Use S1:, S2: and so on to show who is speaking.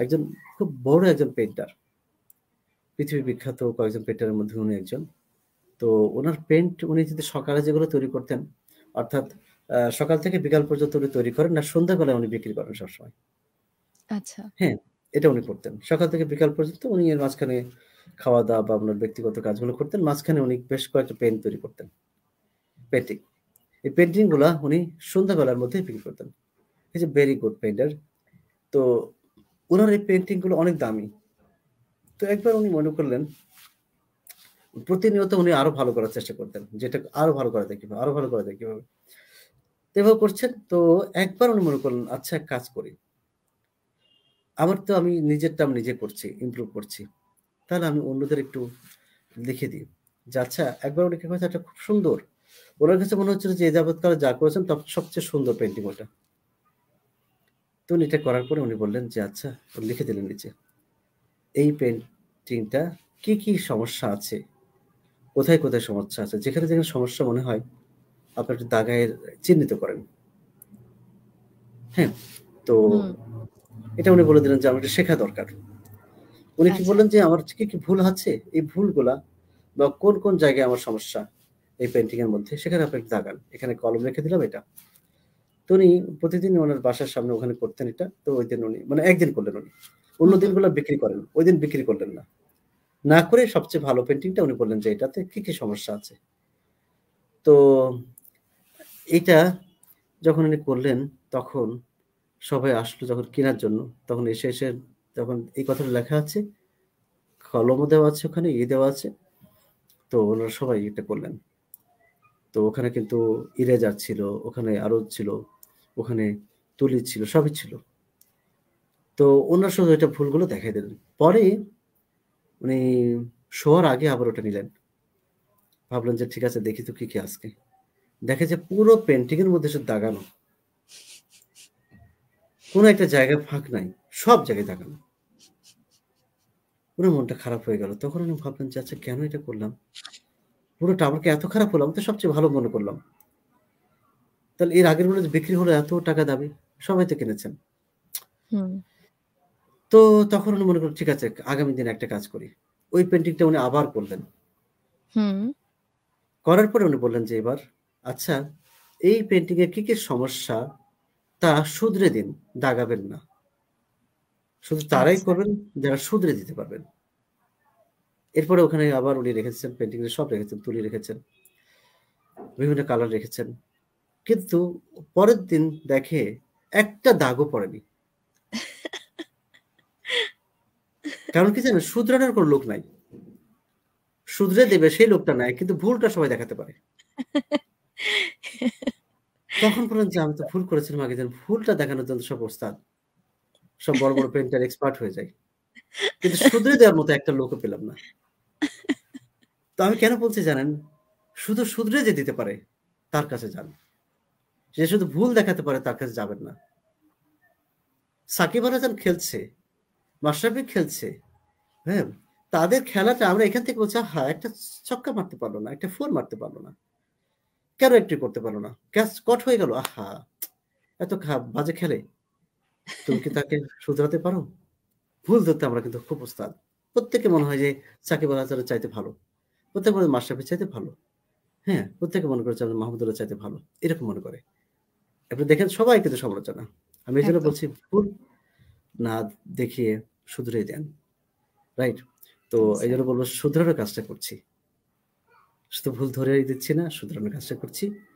S1: একজন খুব বড় একজন পেইন্টার, পৃথিবী বিখ্যাত কয়েকজন পেইন্টারের মধ্যে উনি একজন। তো উনার পেইন্ট উনি যদি সকালে যেগুলো তৈরি করতেন, অর্থাৎ সকাল থেকে বিকাল পর্যন্ত উনি তৈরি করেন, না সন্ধ্যাবেলায় উনি বিক্রি করেন সবসময়।
S2: আচ্ছা।
S1: হ্যাঁ, এটা উনি করতেন। সকাল থেকে বিকাল পর্যন্ত উনি এর মাঝখানে খাওয়া-দাওয়া বা আপনার ব্যক্তিগত কাজগুলো করতেন। মাঝখানে উনি বেশ কয়েকটা পেইন্ট তৈরি করতেন, পেইন্টিং। এই পেইন্টিং গুলা উনি সন্ধ্যাবেলার মধ্যেই বিক্রি করতেন। He is a very good painter. তো উনার এই পেইন্টিং গুলো অনেক দামি। তো একবার উনি মনে করলেন, প্রতিনিয়ত উনি আরো ভালো করার চেষ্টা করতেন। যেটা আরো ভালো করা যায় কিভাবে, আরো ভালো করা যায় কিভাবে। তো এভাবে করছেন। তো একবার উনি মনে করলেন, আচ্ছা এক কাজ করি। আমার তো আমি নিজেরটা আমি নিজে করছি, ইমপ্রুভ করছি। তাহলে আমি অন্যদের একটু লিখে দিই। যে আচ্ছা একবার উনি কি করেছেন, এটা খুব সুন্দর। উনার কাছে মনে হচ্ছিল যে এ যাবৎকালে যা করেছেন সবচেয়ে সুন্দর পেইন্টিং ওটা। তো উনি এটা করার পরে উনি বললেন যে আচ্ছা, লিখে দিলেন নিচে। এই পেইন্টিংটা কি, কি সমস্যা আছে? কোথায়, কোথায় সমস্যা আছে? যেখানে, যেখানে সমস্যা মনে হয় আপনি একটু দাগায় চিহ্নিত করেন। হ্যাঁ? তো
S2: হুম।
S1: এটা উনি বলে দিলেন যে আমার এটা শেখা দরকার। উনি কি
S2: আচ্ছা।
S1: বললেন যে আমার কি, কি ভুল আছে? এই ভুলগুলা বা কোন, কোন জায়গায় আমার সমস্যা এই পেইন্টিং এর মধ্যে সেখানে আপনি একটু দাগান। এখানে কলম রেখে দিলাম এটা। তো উনি প্রতিদিন উনার বাসার সামনে ওখানে করতেন এটা। তো ঐদিন উনি মানে একদিন করলেন উনি। অন্য
S2: হুম, হুম।
S1: দিনগুলা বিক্রি করেন। ঐদিন বিক্রি করলেন না। না করে সবচেয়ে ভালো পেইন্টিংটা উনি বললেন যে এটাতে কি, কি সমস্যা আছে। তো এইটা যখন উনি করলেন তখন সবাই আসলো যখন কেনার জন্য, তখন এসে যখন এই কথাটা লেখা আছে, কলমও দেওয়া আছে ওখানে, দেওয়া আছে। তো ওনারা সবাই এটা করলেন। তো ওখানে কিন্তু ইরেজার ছিল, ওখানে আরো ছিল, ওখানে তুলি ছিল, সবই ছিল। তো ওনারা শুধু এটা ভুলগুলো দেখাই দিলেন। পরে উনি শোয়ার আগে আবার ওটা নিলেন। ভাবলেন যে ঠিক আছে দেখি তো কি, কি আজকে। দেখে যে পুরো পেইন্টিং এর মধ্যে শুধু দাগানো। কোন একটা জায়গায় ফাঁক নাই। সব জায়গায় দাগানো। উনার মনটা খারাপ হয়ে গেল। তখন উনি ভাবলেন যে আচ্ছা কেন এটা করলাম? পুরোটা আমার কি এত খারাপ হলো? আমি তো সবচেয়ে ভালো মনে করলাম। তাহলে এর আগেরগুলো যে বিক্রি হলো এত টাকা দামি, সবাই তো কিনেছেন।
S2: হুম।
S1: তো তখন উনি মনে করলেন ঠিক আছে আগামী দিনে একটা কাজ করি। ওই পেইন্টিংটা উনি আবার করলেন।
S2: হুম।
S1: করার পরে উনি বললেন যে এবার আচ্ছা এই পেইন্টিং এর কি, কি সমস্যা তা শুধরে দিন, দাগাবেন না। শুধু তারাই
S2: আচ্ছা।
S1: করবেন যারা শুধরে দিতে পারবেন। এরপরে ওখানে আবার উনি রেখেছেন পেইন্টিং এর সব রেখেছেন, তুলি রেখেছেন, বিভিন্ন কালার রেখেছেন। কিন্তু পরের দিন দেখে একটা দাগও পড়েনি। কারণ কি জানেন? শুধরানোর কোনো লোক নাই। শুধরে দেবে সেই লোকটা নাই। কিন্তু ভুলটা সবাই দেখাতে পারে। তখন বললেন যে আমি তো ভুল করেছিলাম আগের দিন। ভুলটা দেখানোর জন্য সব ওস্তাদ। সব বড়, বড় পেইন্টার এক্সপার্ট হয়ে যায়। কিন্তু শুধরে দেওয়ার মতো একটা লোকও পেলাম না। তো আমি কেন বলছি জানেন? শুধু শুধরে যে দিতে পারে তার কাছে যান। যে শুধু ভুল দেখাতে পারে তার কাছে যাবেন না। সাকিব আল হাসান খেলছে, মাশরাফি খেলছে, হ্যাঁ? তাদের খেলাটা আমরা এখান থেকে বলছি, আহা! একটা ছক্কা মারতে পারল না, একটা 4 মারতে পারল না। কেন এন্ট্রি করতে পারল না? ক্যাচ কট হয়ে গেল। আহা! এত বাজে খেলে। তুমি কি তাকে শুধরাতে পারো? ভুল ধরতে আমরা কিন্তু খুব ওস্তাদ। প্রত্যেকে মনে হয় যে সাকিব আল হাসানের চাইতে ভালো। প্রত্যেকে মনে হয় মাশরাফির চাইতে ভালো। হ্যাঁ? প্রত্যেকে মনে করে যে মাহমুদুল্লাহর চাইতে ভালো। এরকম মনে করে। আপনি দেখেন সবাই কিন্তু সমালোচনা। আমি এজন্য
S2: একদম।
S1: বলছি ভুল না দেখিয়ে শুধরে দেন। রাইট? তো
S2: আচ্ছা।
S1: এজন্য বলব শুধরানোর কাজটা করছি। শুধু ভুল ধরেই দিচ্ছি না, শুধরানোর কাজটা করছি।